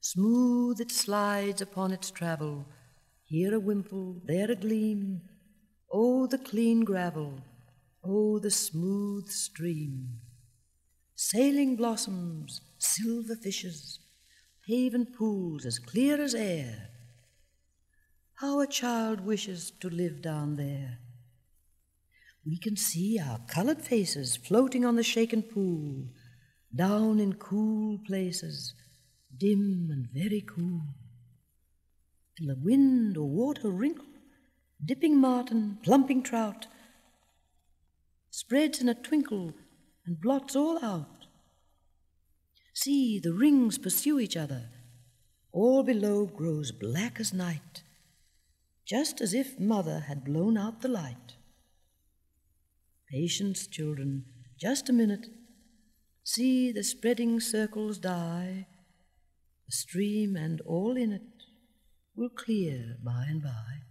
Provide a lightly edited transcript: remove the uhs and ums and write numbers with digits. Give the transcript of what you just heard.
Smooth it slides upon its travel, here a wimple, there a gleam. Oh, the clean gravel, oh, the smooth stream. Sailing blossoms, silver fishes, haven pools as clear as air. How a child wishes to live down there. We can see our colored faces floating on the shaken pool, down in cool places, dim and very cool. Till the wind or water wrinkle, dipping marten, plumping trout, spreads in a twinkle and blots all out. See, the rings pursue each other. All below grows black as night, just as if Mother had blown out the light. Patience, children, just a minute. See the spreading circles die. The stream and all in it will clear by and by.